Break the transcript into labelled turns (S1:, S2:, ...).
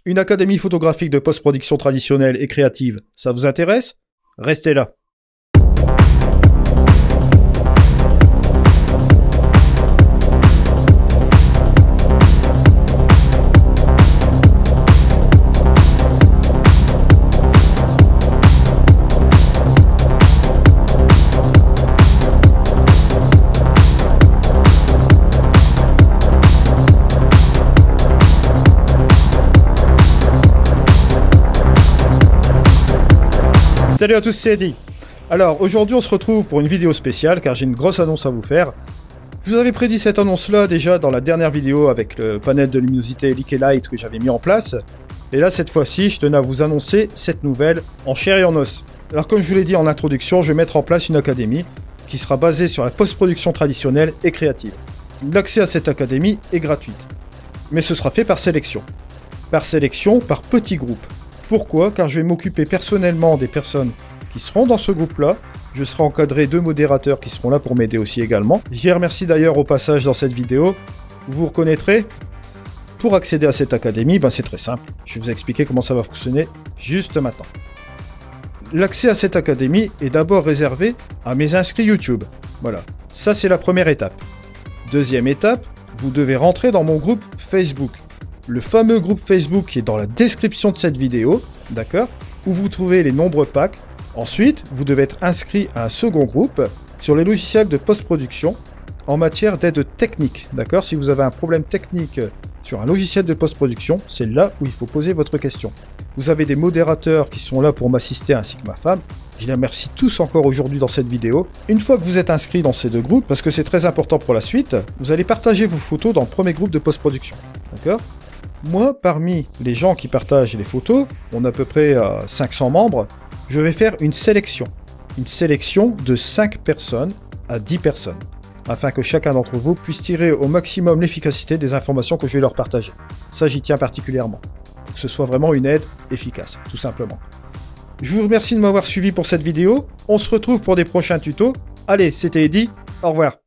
S1: Une académie photographique de post-production traditionnelle et créative, ça vous intéresse? Restez là. Salut à tous, c'est Eddy. Alors aujourd'hui on se retrouve pour une vidéo spéciale car j'ai une grosse annonce à vous faire. Je vous avais prédit cette annonce là déjà dans la dernière vidéo avec le panel de luminosité Leak Light que j'avais mis en place. Et là cette fois-ci je tenais à vous annoncer cette nouvelle en chair et en os. Alors comme je vous l'ai dit en introduction, je vais mettre en place une académie qui sera basée sur la post-production traditionnelle et créative. L'accès à cette académie est gratuit. Mais ce sera fait par sélection. Par sélection, par petits groupes. Pourquoi? Car je vais m'occuper personnellement des personnes qui seront dans ce groupe-là. Je serai encadré de modérateurs qui seront là pour m'aider aussi également. Je les remercie d'ailleurs au passage dans cette vidéo. Vous reconnaîtrez. Pour accéder à cette académie, c'est très simple. Je vais vous expliquer comment ça va fonctionner juste maintenant. L'accès à cette académie est d'abord réservé à mes inscrits YouTube. Voilà, ça c'est la première étape. Deuxième étape, vous devez rentrer dans mon groupe Facebook. Le fameux groupe Facebook qui est dans la description de cette vidéo, d'accord, où vous trouvez les nombreux packs. Ensuite, vous devez être inscrit à un second groupe sur les logiciels de post-production en matière d'aide technique, d'accord. Si vous avez un problème technique sur un logiciel de post-production, c'est là où il faut poser votre question. Vous avez des modérateurs qui sont là pour m'assister ainsi que ma femme. Je les remercie tous encore aujourd'hui dans cette vidéo. Une fois que vous êtes inscrit dans ces deux groupes, parce que c'est très important pour la suite, vous allez partager vos photos dans le premier groupe de post-production, d'accord. Moi, parmi les gens qui partagent les photos, on a à peu près 500 membres, je vais faire une sélection. Une sélection de 5 personnes à 10 personnes, afin que chacun d'entre vous puisse tirer au maximum l'efficacité des informations que je vais leur partager. Ça, j'y tiens particulièrement, pour que ce soit vraiment une aide efficace, tout simplement. Je vous remercie de m'avoir suivi pour cette vidéo, on se retrouve pour des prochains tutos. Allez, c'était Eddy, au revoir.